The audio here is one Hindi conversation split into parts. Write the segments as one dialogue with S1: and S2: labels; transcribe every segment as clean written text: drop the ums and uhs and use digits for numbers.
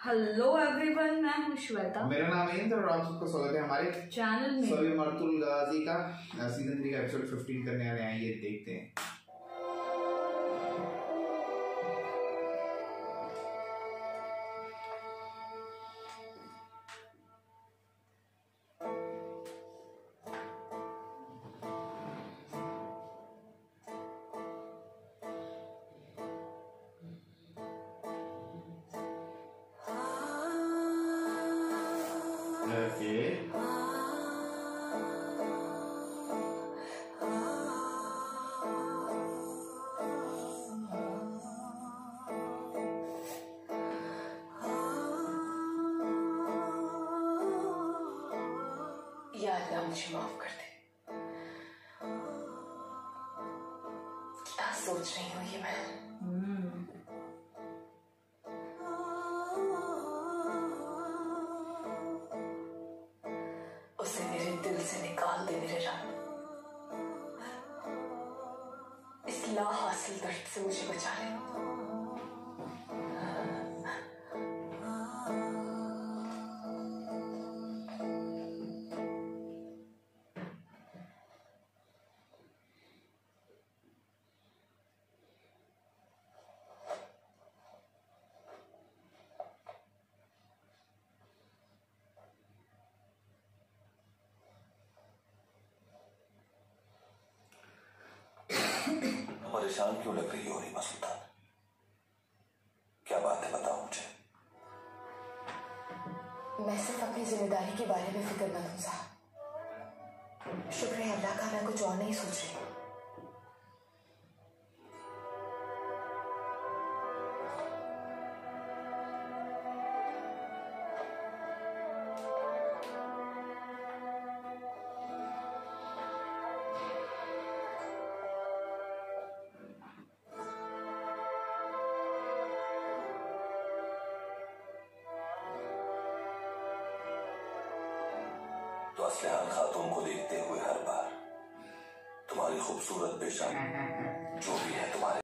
S1: हेलो एवरीवन, मैं हूं श्वेता।
S2: मेरा नाम है इंद्र और आप सबका स्वागत है हमारे
S1: चैनल में।
S2: सलीम मर्तुल गाजी का सीजन 3 का एपिसोड 15 करने वाले हैं, ये देखते हैं।
S3: यार मुझे माफ कर दे। क्या सोच रही हूँ ये मैं? उसे मेरे दिल से निकाल दे मेरे रब। इस लाहासिल दर्द से मुझे बचा ले।
S4: परेशान क्यों लग रही हो रीमा सुल्तान? क्या बात है, बताओ मुझे।
S3: मैं सिर्फ अपनी जिम्मेदारी के बारे में फिक्रमंद हूं साहब। शुक्र है अल्लाह का, मैं कुछ और नहीं सोच रही।
S4: तो असलहान खातून को देखते हुए हर बार तुम्हारी खूबसूरत पेशानी जो भी है तुम्हारे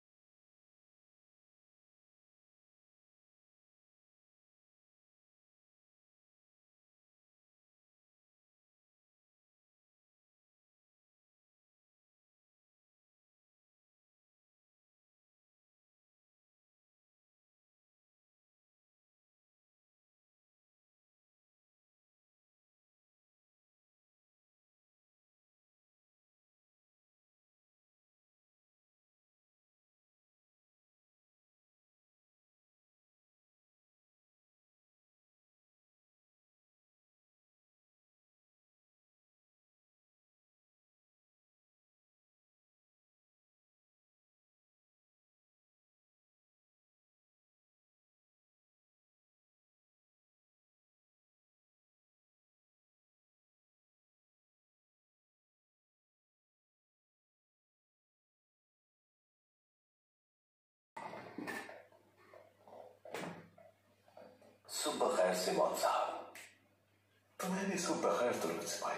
S4: सुबह खैर से मौत साहब।
S5: तुम्हें भी सुबह खैर तुरंत सिपाही।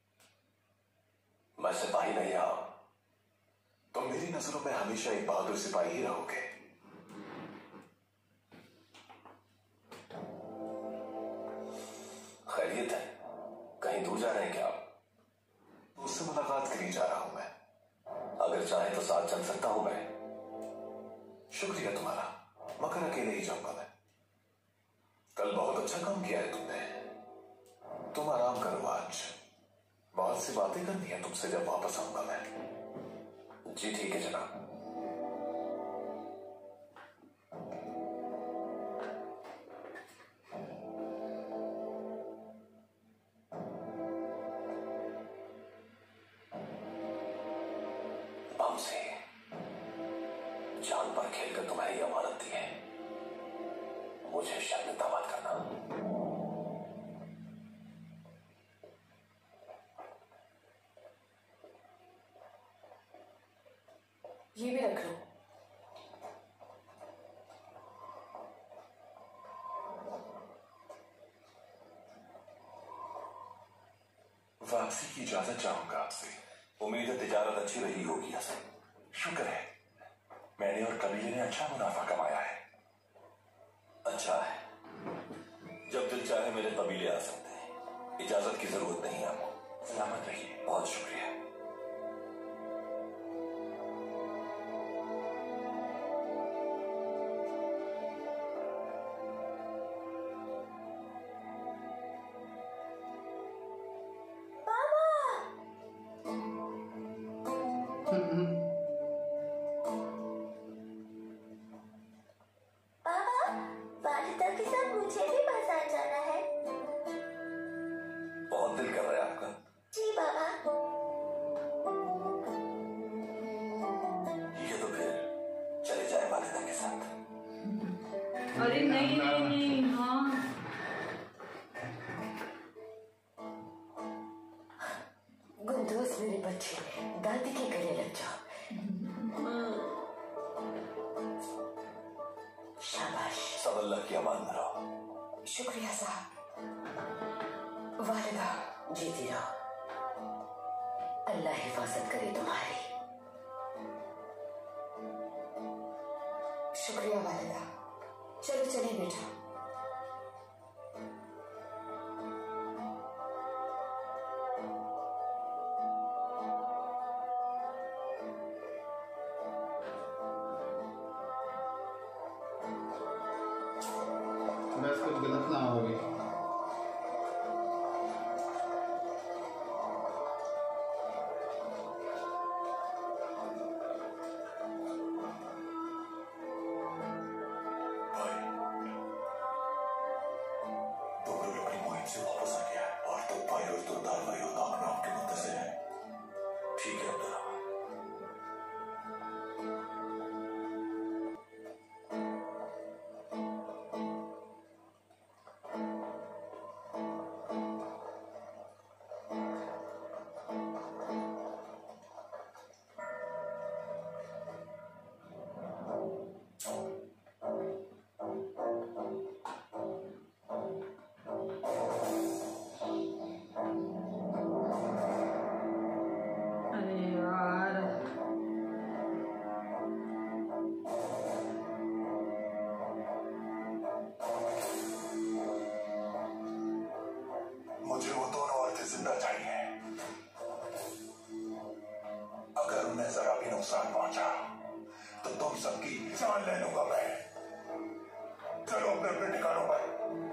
S4: मैं सिपाही नहीं रहा।
S5: तुम मेरी नजरों में हमेशा एक बहादुर सिपाही ही रहोगे।
S4: खैरियत है? कहीं दूर जा रहे हैं क्या आप?
S5: उससे मुलाकात के लिए जा रहा हूं मैं।
S4: अगर चाहे तो साथ चल सकता हूं मैं।
S5: शुक्रिया तुम्हारा, मगर अकेले ही जाऊंगा मैं। कल बहुत अच्छा काम किया है तुमने। तुम आराम करो आज। बहुत सी बातें करनी है तुमसे जब वापस आऊंगा मैं।
S4: जी ठीक है जनाब। हमसे जान पर खेलकर तुम्हारी अमानत दी है, मुझे शर्मिंदा मत करना।
S3: ये भी रख लो।
S5: वापसी की इजाजत चाहूंगा आपसे।
S4: उम्मीद है तिजारत अच्छी रही होगी हसन।
S5: शुक्र है, मैंने और कबीले ने अच्छा मुनाफा कमाया है।
S4: अच्छा है। इजाजत की जरूरत नहीं है आपको। सलामत रहिए। बहुत शुक्रिया।
S1: अरे नहीं नहीं नहीं, हाँ
S3: गुंदोस मेरे बच्चे, दादी के गले लग जाओ। शाबाश।
S4: सब अल्लाह की अमान में रहो।
S3: शुक्रिया साहब। वालिदा जीती रहो, अल्लाह हिफाजत करे तुम्हारी। शुक्रिया वालिदा। चलो चले बेटा।
S2: बस कुछ गलत ना हो गई।
S4: ठीक है अब्दुल्ला।
S5: मुझे वो दोनों औरतें जिंदा चाहिए। अगर उन्हें जरा भी नुकसान पहुंचा तो तुम सबकी जान ले लूंगा मैं। चलो अपने अपने ठिकानों पर।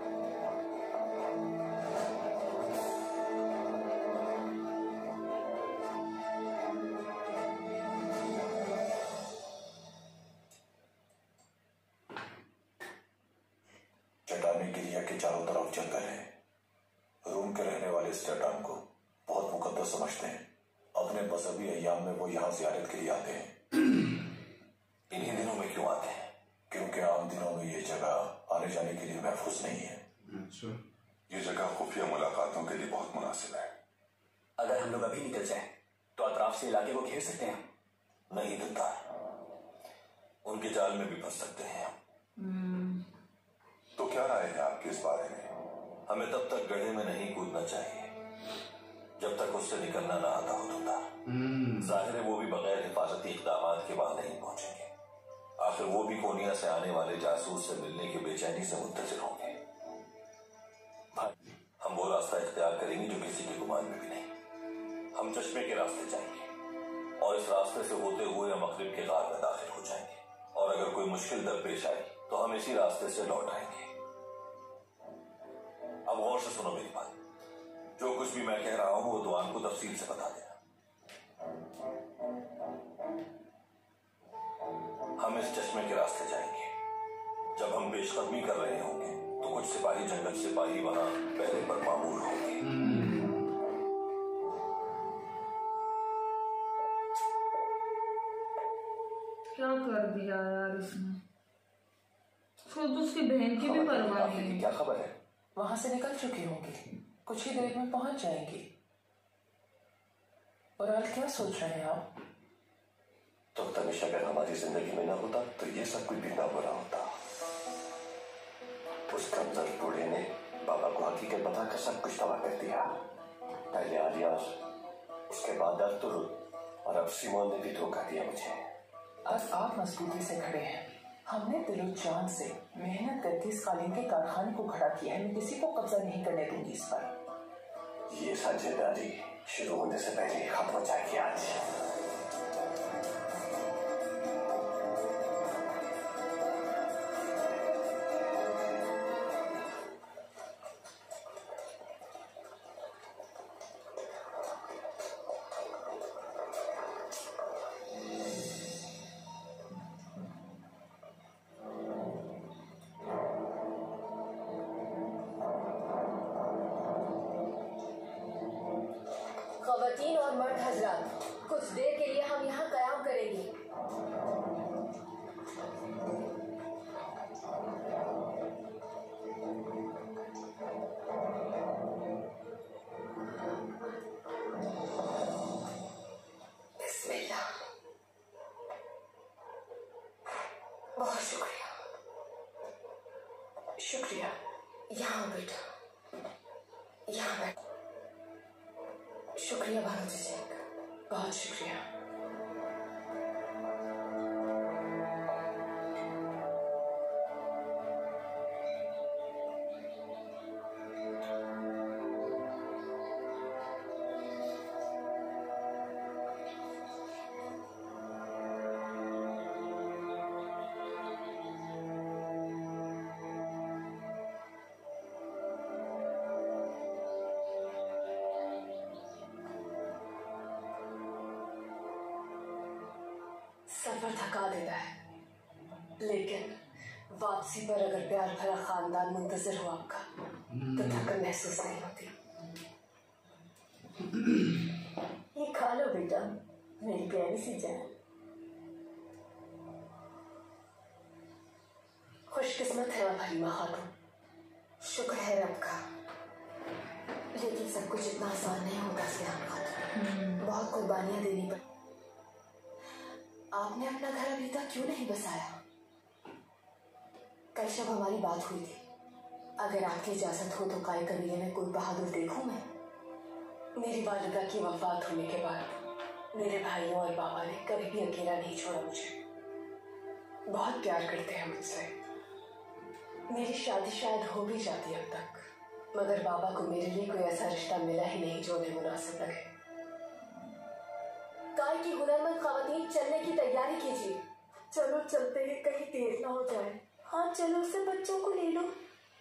S5: चट्टानी गिरिया के चारों तरफ जंगल है। रूम के रहने वाले इस चट्टान को बहुत मुकद्दस समझते हैं। अपने मजहबी अय्याम में वो यहाँ ज़ियारत के लिए आते हैं। इन्हीं दिनों में क्यों आते हैं? क्योंकि आम दिनों में ये जगह आने जाने के लिए महफूज नहीं है।
S2: अच्छा,
S5: ये जगह खुफिया मुलाकातों के लिए बहुत मुनासिब है।
S4: अगर हम लोग अभी निकल जाएं, तो अतराफ से इलाके को घेर सकते हैं। नहीं दिलदार, उनके जाल में भी फंस सकते हैं।
S5: तो क्या राय है आपकी इस बारे में?
S4: हमें तब तक गड्ढे में नहीं कूदना चाहिए जब तक उससे निकलना ना आता हो दिलदार। जाहिर है वो भी बगैर हिफाजती इक़दामात के बाद नहीं पहुंचेंगे। आखिर वो भी कोनिया से आने वाले जासूस से मिलने की बेचैनी से मुंतज़िर होंगे। भाई, हम वो रास्ता इख्तियार करेंगे जो किसी के गुमान में भी नहीं। हम चश्मे के रास्ते जाएंगे और इस रास्ते से होते हुए हम मग़रिब के गार में दाखिल हो जाएंगे। और अगर कोई मुश्किल दरपेश आई तो हम इसी रास्ते से लौट आएंगे। अब गौर से सुनो मेरी बात। जो कुछ भी मैं कह रहा हूं वो दुआन को तफसील से बता देना। हम इस चश्मे के रास्ते जाएंगे। जब हम पेशकदमी कर रहे होंगे तो कुछ सिपाही जंगल सिपाही वहां पहले पर मामूर होंगे।
S1: क्या कर दिया यार इसने। उसको तो उसकी बहन की भी परवाह नहीं है।
S4: क्या खबर है?
S6: वहां से निकल चुकी होंगी, कुछ ही देर में पहुंच जाएंगी। और आज क्या सोच रहे हैं आप?
S4: तो तनिष अगर हमारी जिंदगी में ना होता तो ये सब कुछ भी ना हो रहा होता। उस कमजोर बूढ़े ने बाबा को हकीकत बताकर सब कुछ तबाह कर दिया। पहले आलियास, उसके बाद अब्दुल, और अब सिमोन ने भी धोखा दिया मुझे।
S6: आज आप मजबूती से खड़े हैं। हमने दिलो जान से मेहनत करके इस कालीन के कारखाने को खड़ा किया है। मैं किसी को कब्जा नहीं करने दूंगी इस पर।
S5: ये साझेदारी शुरू होने से पहले खत्म हो जाएगी आज।
S3: ख़वातीन और मर्द हजरात, कुछ देर के लिए हम यहाँ क़याम करेंगे। बिस्मिल्लाह। बहुत शुक्रिया। शुक्रिया। यहाँ बैठो, यहाँ बैठो। शुक्रिया भानुजी शेख, बहुत शुक्रिया। सफर थका देता है, लेकिन वापसी पर अगर प्यार भरा खानदान मुंतजर हो आपका तो थकन महसूस नहीं होती। ये खा लो बेटा, मेरी प्यारी सी जान। खुशकिस्मत है आप हरीमा खातून। शुक्र है रब का, लेकिन सब कुछ इतना आसान नहीं होता सियाम खातून। बहुत कुर्बानियां देनी पड़ी। आपने अपना घर अभी तक क्यों नहीं बसाया? कल जब हमारी बात हुई थी, अगर आपकी इजाजत हो तो काय कबीले में कोई बहादुर देखूं मैं। मेरी वालिदा की वफात होने के बाद मेरे भाइयों और बाबा ने कभी भी अकेला नहीं छोड़ा मुझे। बहुत प्यार करते हैं मुझसे। मेरी शादी शायद हो भी जाती अब तक, मगर बाबा को मेरे लिए कोई ऐसा रिश्ता मिला ही नहीं जो उन्हें मुनासिब लगे। काय की हुनरमंद ख़वातीन चलने की तैयारी कीजिए। चलो चलते हैं, कहीं देर ना हो जाए। हाँ चलो, से बच्चों को ले लो।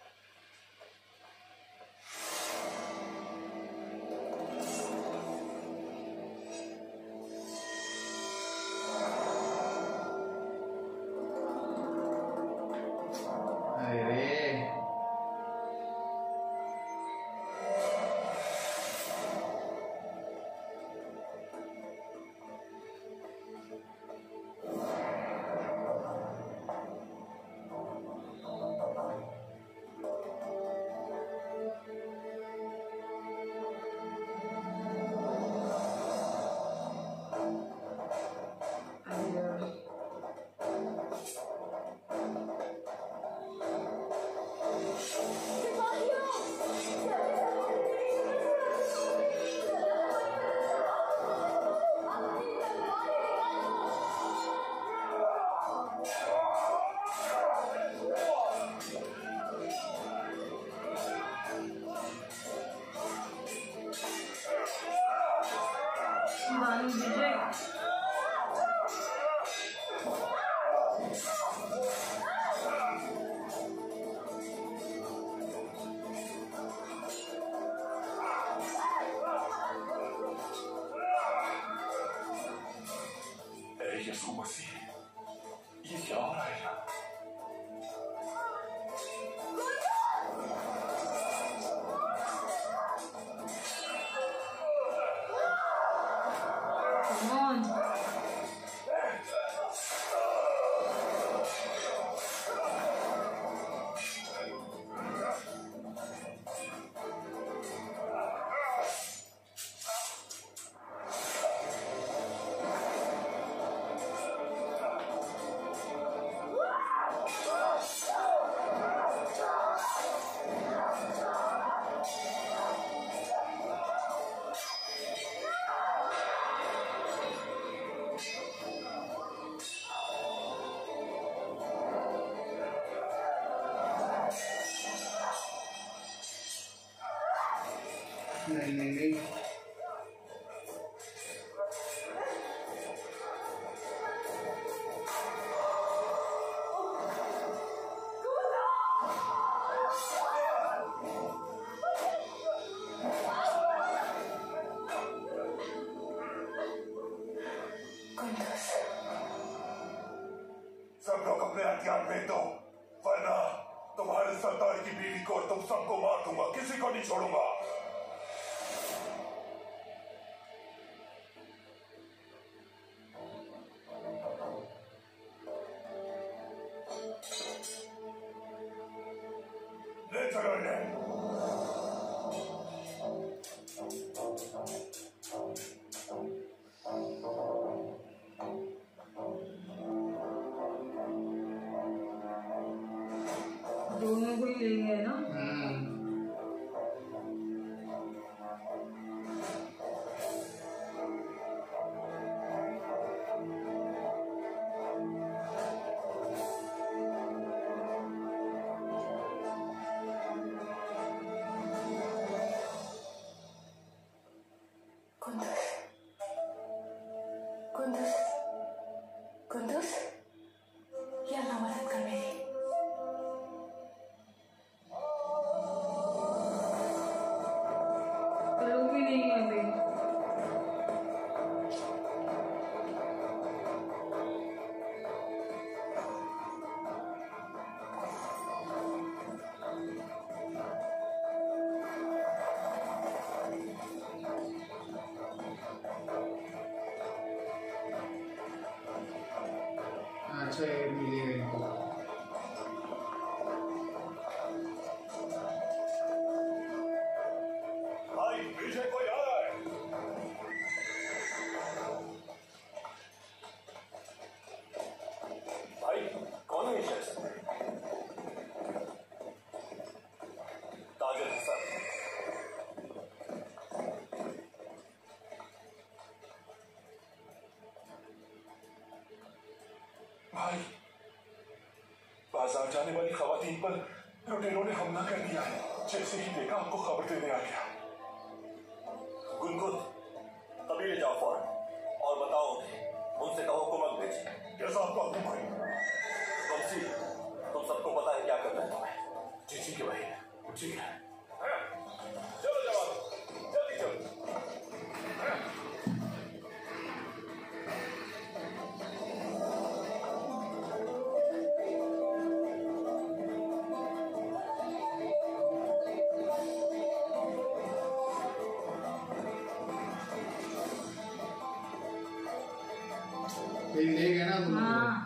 S5: यसू मसीह, ये क्या हो रहा है?
S2: नहीं नहीं नहीं,
S5: सब लोग अपने हथियार फेंक दो, वरना तुम्हारे सरदार की बीवी को और तुम सबको मार दूंगा, किसी को नहीं छोड़ूंगा। ले चलो इन्हें।
S1: दोनों को ही लेंगे ना।
S3: कुंदूस, कुंदूस, कुंदूस, ये अल्लाह मदद कर मेरी।
S1: लोग भी नहीं है अभी।
S2: अच्छा ये मिलेगा इनको।
S5: भाई पीछे कोई आ रहा है। भाई कौन है ये शख्स? ताजर हसन। भाई बाजार जाने वाली खवातीन पर लुटेरों ने हमला कर दिया है। जैसे ही देखा आपको खबर देने आ गया।
S4: गुनगुन, कबीले जाओ फौरन और बताओ उन्हें, उनसे कहो कुमक भेजें।
S5: कैसा आपका हुक्म है?
S4: कमसी, तुम सबको पता है क्या करना है तुम्हें।
S5: जी ठीक है भाई, ठीक है। चलो जवान, जल्दी चलो।
S2: ये ले गए ना तुम लोग।
S1: हाँ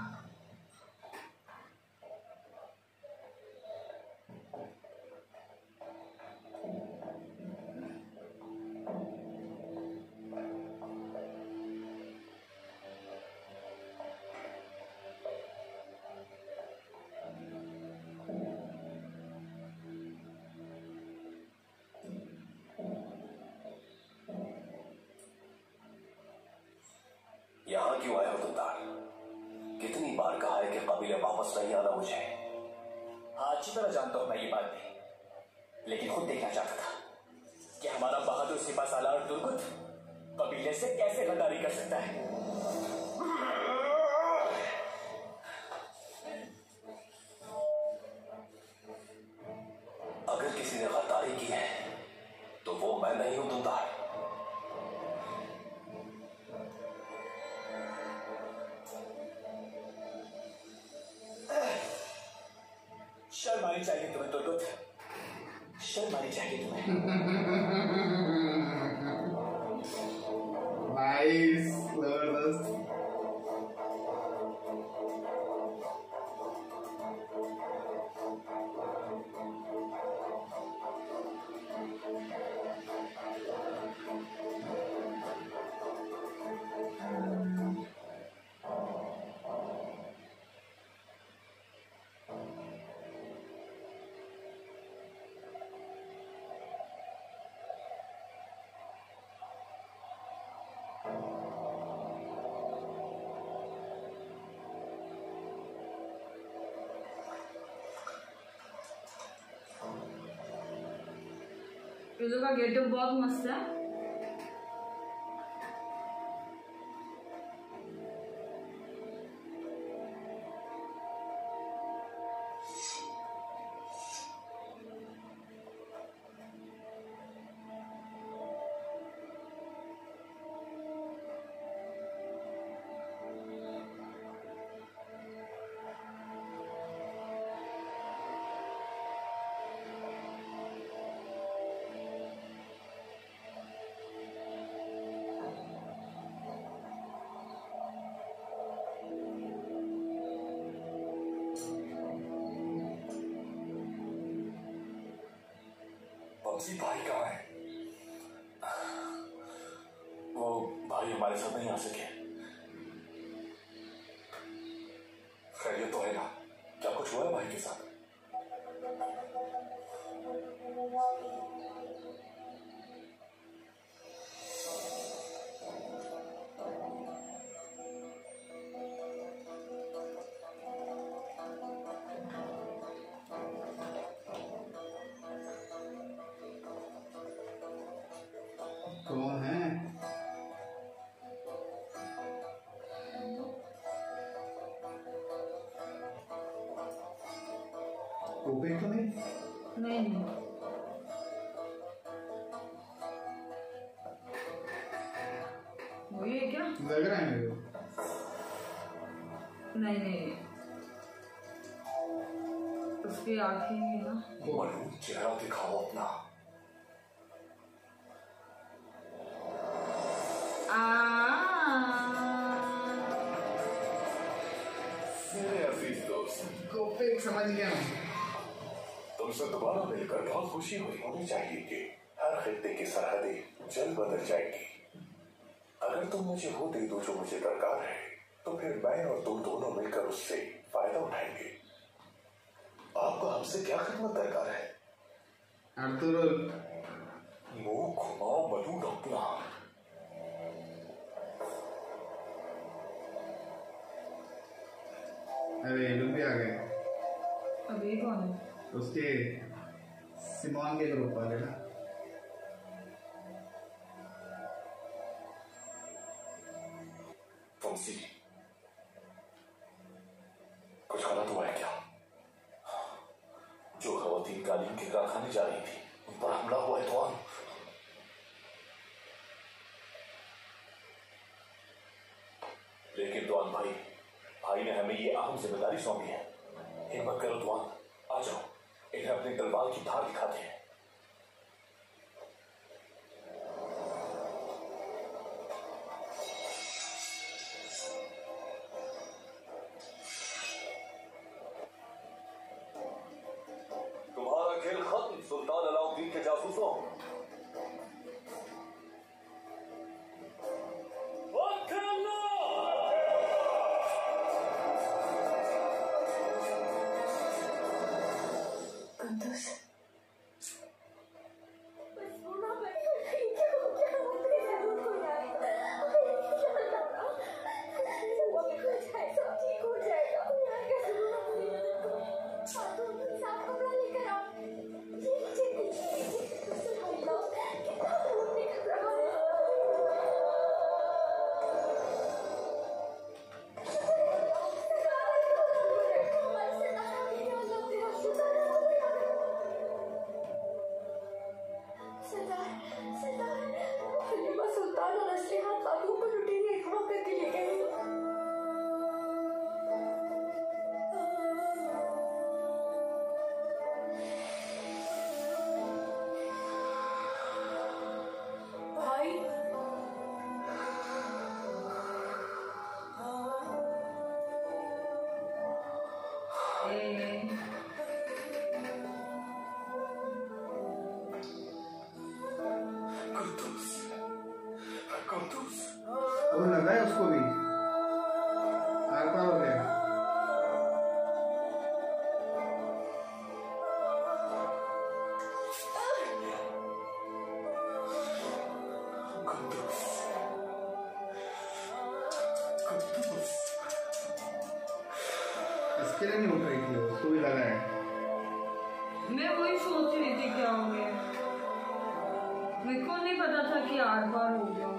S4: यहाँ क्यों आए हो तुम तार? कितनी बार कहा है कि कबीले वापस नहीं आना मुझे।
S7: हाँ अच्छी तरह जानता हूं मैं ये बात भी, लेकिन खुद देखना चाहता था कि हमारा बहादुर सिपा सालार दुर्गुत कबीले से कैसे गद्दारी कर सकता है।
S4: अगर किसी ने गद्दारी की है तो वो मैं नहीं हूं तुमदार।
S7: शर्म आनी चाहिए तुम्हें दुर्गुत, शर्म आनी चाहिए तुम्हें।
S2: नाइस, जबरदस्त।
S1: ये लोग का गेटअप बहुत मस्त है।
S5: बंसी भाई कहाँ है? वो भाई हमारे साथ नहीं आ सके। खैरियत तो है ना? क्या कुछ हुआ है भाई के साथ?
S2: कौन है? ओपन तो नहीं?
S1: नहीं वही है क्या?
S2: लग रहा है मेरे को।
S1: नहीं उसकी आंखें ही ना।
S5: मनु चेहरा दिखाओ अपना। मेरे अजीज दोस्त
S2: ओपन समझ गया मैं।
S5: तुमसे दोबारा मिलकर बहुत खुशी हुई। होनी चाहिए कि हर खित्ते की सरहदें जल्द बदल जाएगी। अगर तुम मुझे वो दे दो जो मुझे दरकार है, तो फिर मैं और तुम दोनों मिलकर उससे फायदा उठाएंगे। आपको हमसे क्या खिदमत दरकार है?
S2: आर्तुरो
S5: मुंह घुमाओ मनु अपना।
S2: अरे ये लोग भी आ गए।
S1: अभी कौन है?
S2: उसके सिमोन के ग्रुप वाले ना।
S5: तुमसी कुछ गलत हुआ है क्या? जो खवातीन कालीन के कारखाने जा रही थी उन पर हमला हुआ है तो लेकिन दुआन भाई ने हमें ये अहम जिम्मेदारी सौंपी है। हिम्मत करो दुआन, आ जाओ, इन्हें अपनी तलवार की धार दिखाते हैं। तुम्हारा खेल खत्म सुल्तान अलाउद्दीन के जासूसों।
S2: वो लगा है उसको भी आर पार हो गया। इसके लिए नहीं उठ रही थी, उसको भी लगा है।
S1: मैं वही सोच रही थी क्या हो गया। ही आर पार हो गया।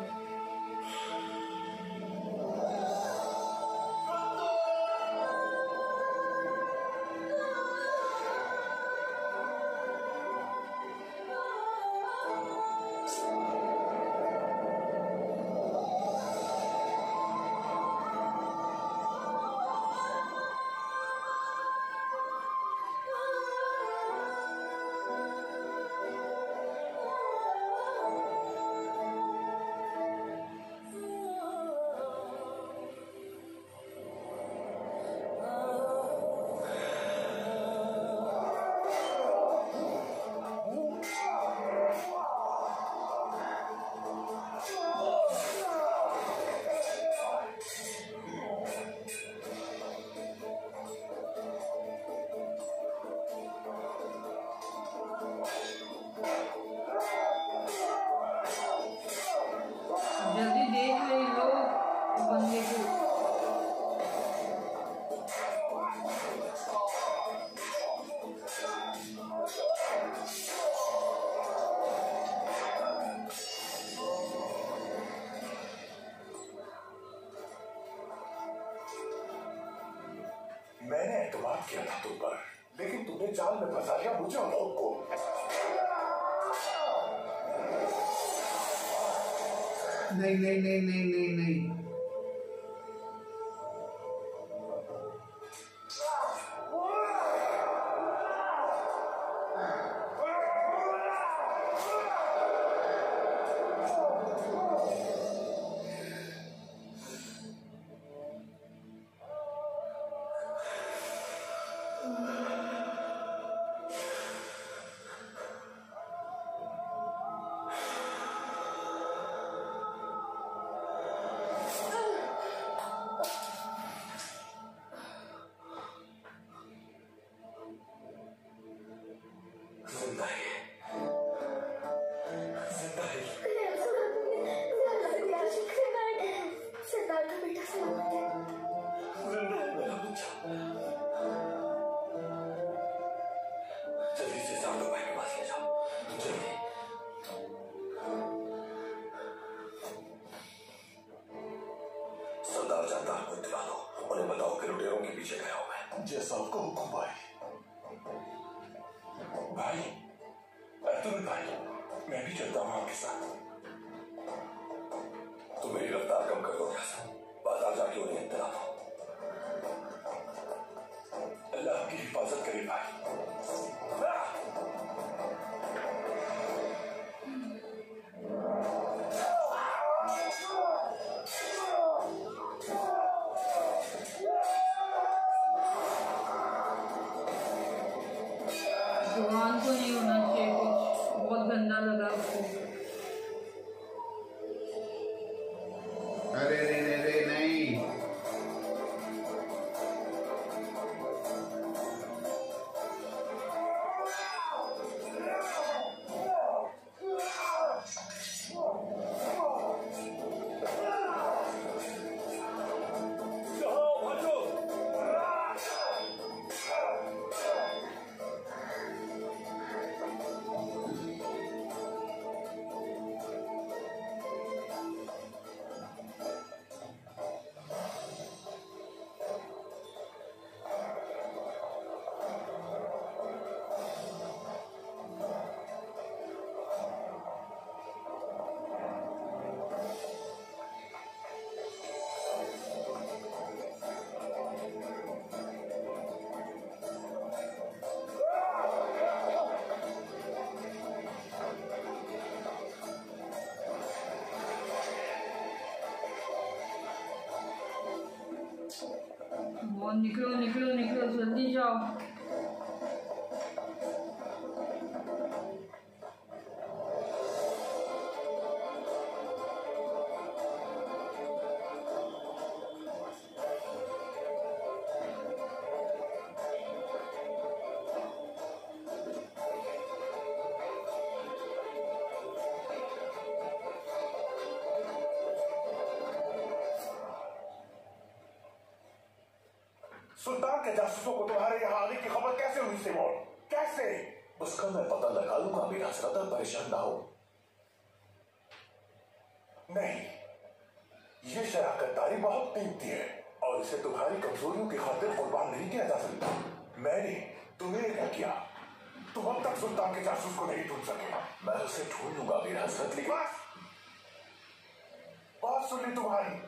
S1: जल्दी देख ले लो बंदे को।
S5: मैंने एतमाद किया था तुम पर, लेकिन तुमने जाल में फंसा लिया मुझे और खुद को।
S2: नहीं नहीं नहीं नहीं नहीं नहीं
S5: जैसा आपको हुक्म भाई। भाई अर्जुन भाई, मैं भी चलता हूँ आपके साथ।
S4: तुम मेरी रफ्तार कम कर दो, बाजार जाके उन्हें इत्तला दो।
S5: अल्लाह आपकी हिफाजत करे भाई।
S1: जुबान को नहीं होना चाहिए कुछ, बहुत गंदा लगा उसको।
S2: अरे रे रे रे नहीं।
S1: निकलो निकलो निकलो, जल्दी जाओ।
S5: सुल्तान के जासूसों को तुम्हारे यहाँ आने की खबर कैसे हुई सिमोन? कैसे?
S4: उसका मैं पता लगा लूंगा मेरा हजरत, परेशान ना हो।
S5: नहीं, ये शराकतदारी बहुत कीमती है और इसे तुम्हारी कमजोरियों की खातिर कुर्बान नहीं किया जा सकता। मैंने तुम्हें क्या किया? तुम अब तक सुल्तान के जासूस को नहीं ढूंढ सके। मैं उसे ढूंढ लूंगा मेरा हजरत, लेकिन बात सुन ली तुम्हारी।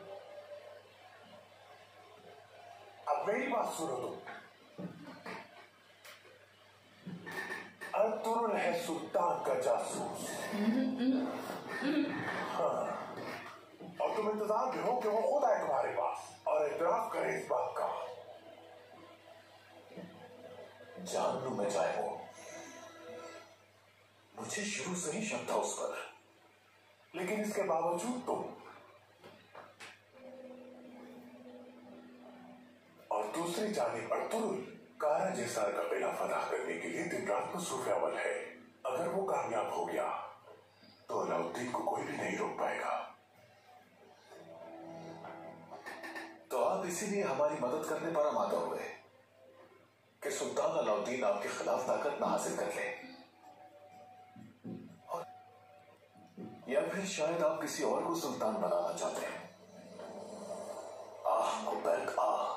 S5: अब मेरी बात सुनो तुम। अर्तुरुल है सुल्तान का जासूस। हाँ, और तुम इंतजार भी हो कि वो खुद आए तुम्हारे पास और इतराफ करे इस बात का। जान लू मैं चाहे वो, मुझे शुरू से ही शक था उस पर, लेकिन इसके बावजूद तुम और दूसरी जानिब अर्तुरुल कारा जेसार का खिलाफ अदा करने के लिए दिन रात मसरूफ अमल है। अगर वो कामयाब हो गया तो अलाउद्दीन को कोई भी नहीं रोक पाएगा। तो आप इसीलिए हमारी मदद करने पर आमादा हुए कि सुल्तान अलाउद्दीन आपके खिलाफ ताकत ना हासिल कर ले, या फिर शायद आप किसी और को सुल्तान बनाना चाहते हैं। आह मुबैक आह,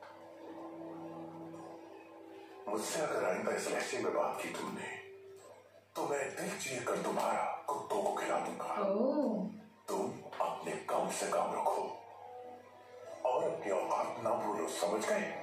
S5: मुझसे अगर आइंदा इस लहजे में बात की तुमने तो मैं दिल चीर कर तुम्हारा कुत्तों को खिला दूंगा। तुम अपने काम से काम रखो और अपनी औकात ना भूलो, समझ गए?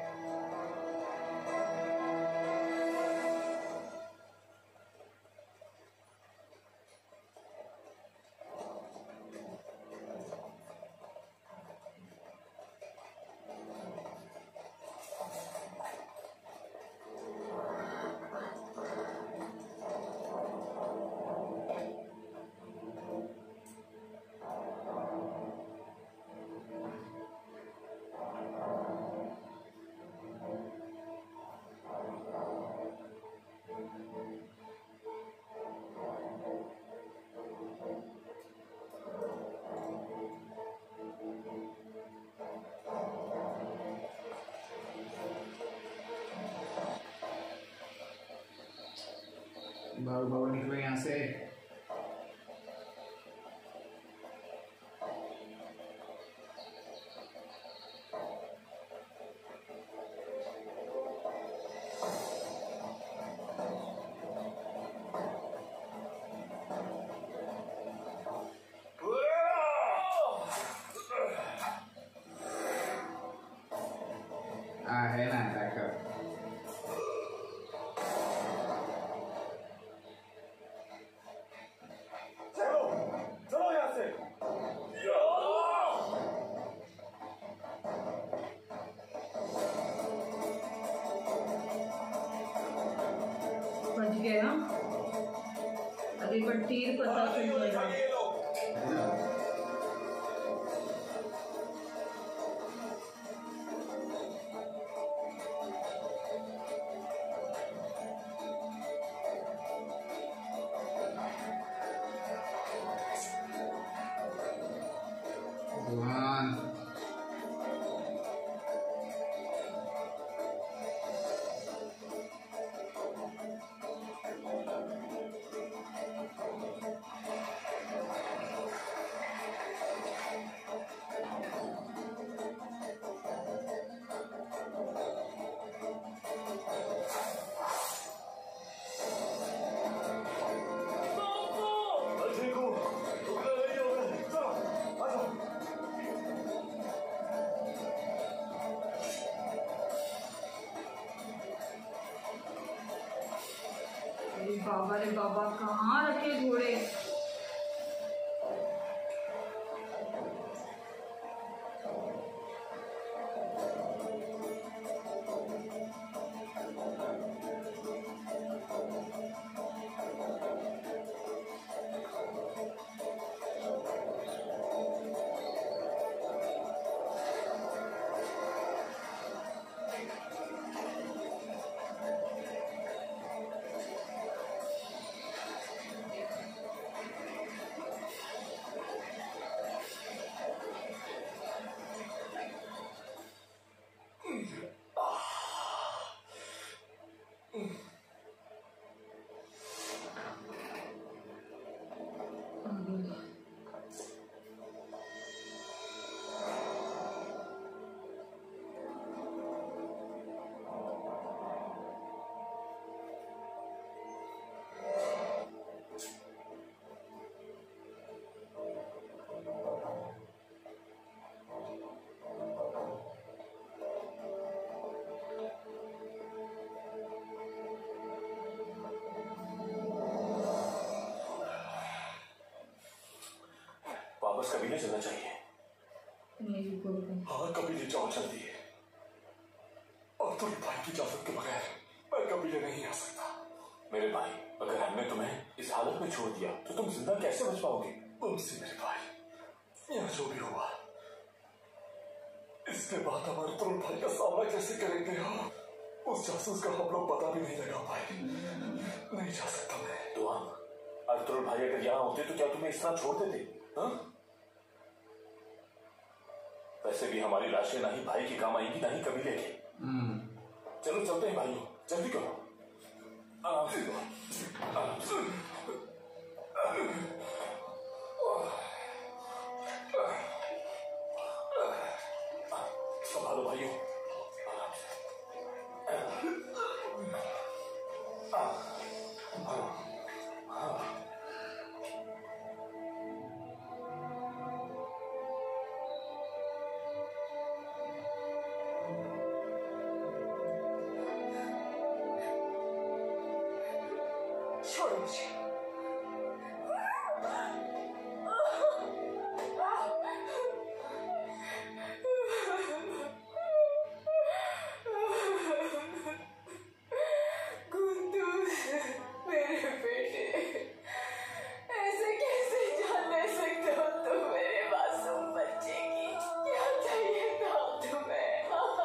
S2: बाबू बाबू निकलो यहाँ से। है ना अटैकर।
S1: बच गया। अरे पर तीर पता चल गया। बाबा रे बाबा, कहाँ रखे घोड़े।
S5: नहीं चलना चाहिए। हाँ कभी ले जाओ जल्दी। और तुम भाई की इजाजत के बगैर मैं कभी नहीं आ सकता। मेरे भाई, अगर हमने तुम्हें इस हालत में छोड़ दिया तो तुम जिंदा कैसे बच पाओगे? तुमसे मेरे भाई, यहाँ जो भी हुआ इसके बाद हमारे तुम भाई का सामना कैसे करेंगे? उस जासूस का हम लोग पता भी नहीं लगा पाए। नहीं जा सकता मैं। दुआ, अर्तुल भाई अगर यहाँ होते तो क्या तुम्हें इस तरह छोड़ देते? हाँ? वैसे भी हमारी लाशें ना ही भाई की काम आएंगी ना ही कबीले की। चलो चलते हैं भाइयों, जल्दी करो। आराम से करो, आराम से। संभालो भाइयों, आराम से।
S3: छोड़ो मुझे। कुंदूज, मेरे बेटे, ऐसे कैसे जान ले सकते हो तुम मेरे मासूम बच्चे की? क्या चाहिए था तुम्हें?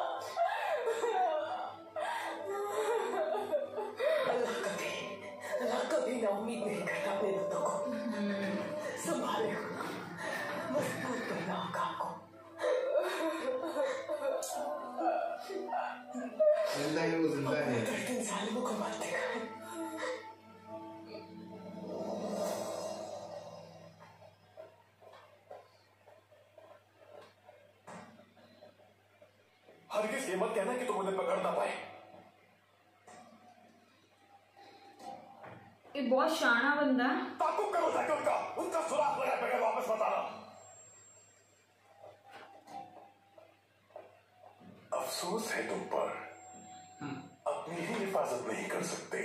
S3: अल्लाह कभी ना उम्मीद नहीं करता अपने बंदों को। संभाले रखना, मजबूत करना आकाम को।
S2: जिंदा है वो, जिंदा है।
S3: इन जालिमों को मार देगा।
S5: हरगिज़ ये मत कहना कि तुम उन्हें पकड़ ना पाए।
S1: ये बहुत शाना बंदा है।
S5: ताकुब करो जाके उनका सुराग लगाए बगैर वापस मत आना। अफसोस है तुम पर, अपनी ही हिफाजत नहीं कर सकते।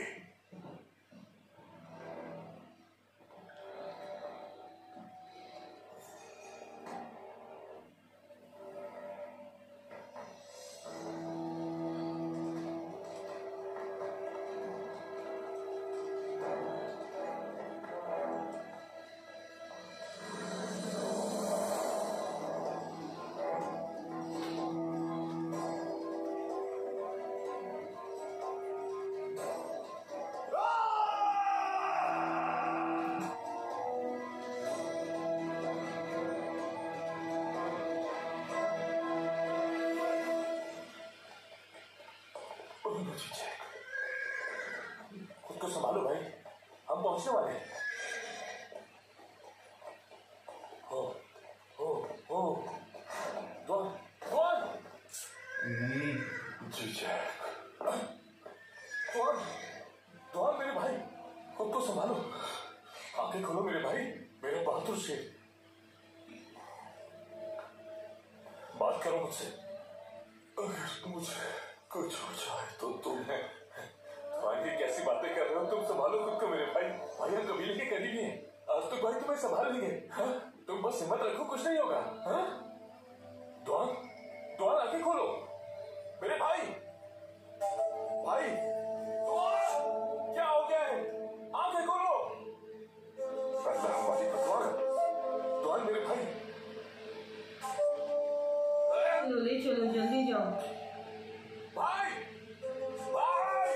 S5: खुद को संभालो भाई, हम पहुंचने वाले हैं।
S2: नहीं
S5: जी जैक। दुआन मेरे भाई, खुद को संभालो। आंखें खोलो मेरे भाई, मेरे बहादुर से बात करो मुझसे। अगर मुझे कुछ हो जाए तो तुम्हें। तुम्हारी कैसी बातें कर रहे हो? तुम संभालो खुद को मेरे भाई। भाई हम कबीले के करीबी हैं, आज तो भाई तुम्हें संभाल लेंगे। हाँ? तुम बस हिम्मत रखो, कुछ नहीं होगा। हाँ? दुआन, दुआन आंखें खोलो मेरे भाई। भाई दुआन, क्या हो गया है? आंखें खोलो। अल्लाह हमारी दुआन, दुआन मेरे भाई।
S1: जल्दी चलो, जल्दी जाओ।
S5: भाई, भाई,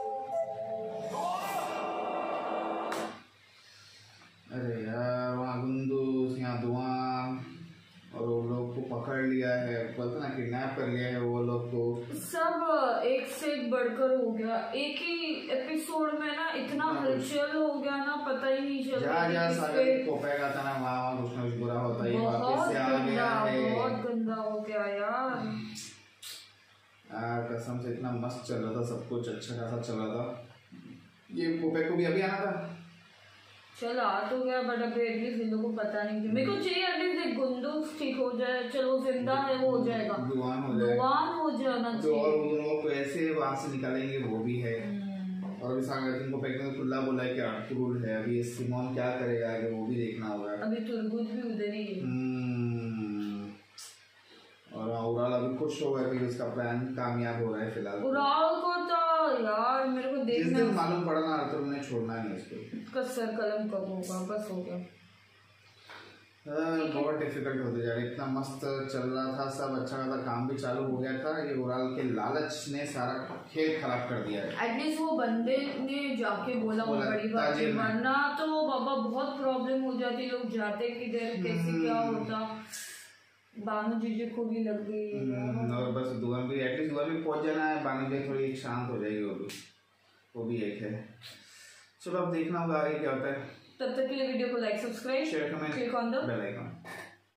S2: अरे यार, वहाँ गुंदूस, यहाँ दुआन, और वो लोग को पकड़ लिया है, बोलते ना किडनैप कर लिया है वो लोग को।
S1: सब एक से एक बढ़कर हो गया। एक ही एपिसोड में ना इतना हलचल हो गया ना, पता ही नहीं चला।
S2: जहाँ सागर को पैगा था ना, वहाँ कुछ ना कुछ बुरा होता ही वापस से आ गया है।
S1: बहुत गंदा हो गया यार।
S2: यार कसम से इतना मस्त चल रहा था, सब कुछ अच्छा खासा चल रहा था। ये पोपे को भी अभी आना था।
S1: चल आ तो गया, बट अभी एटलीस्ट इन लोगों को पता नहीं थी। मेरे को चाहिए एटलीस्ट एक गुंदूस ठीक हो जाए। चलो जिंदा है वो हो जाएगा,
S2: दुआन हो जाए,
S1: दुआन हो जाना
S2: तो और
S1: चाहिए।
S2: उन लोगों को ऐसे वहां से निकालेंगे वो भी है। और अभी सांगतिन को पैकिंग खुला बोला है कि आर्टुर है, अभी सिमोन क्या करेगा आगे वो भी देखना होगा।
S1: अभी तुर्गुत भी उधर ही है।
S2: और उराल अभी खुश हो गया कि उसका प्लान कामयाब हो रहा है फिलहाल।
S1: उराल को तो यार मेरे को देखना,
S2: जिस दिन मालूम पड़ा ना आर्टुर ने छोड़ना नहीं इसको,
S1: उसका सर कलम कब होगा, बस हो गया।
S2: बहुत डिफिकल्ट होते जा रहा है। इतना मस्त चल रहा था सब, अच्छा खासा काम भी चालू हो गया था, ये उराल के लालच ने सारा खेल खराब कर दिया है।
S1: एटलीस्ट वो बंदे ने जाके बोला वो बड़ी बात है, वरना तो बाबा बहुत प्रॉब्लम हो जाती, लोग जाते किधर कैसे क्या होता। बानू जीजे को भी लग गई
S2: और बस दुआ भी एटलीस्ट दुआ भी पहुंच जाना है, बानू जी थोड़ी शांत हो जाएगी, वो भी एक है। चलो अब देखना होगा आगे क्या होता है।
S1: तब तक के लिए वीडियो को like, subscribe,
S2: share, comment,
S1: click on the
S2: bell icon.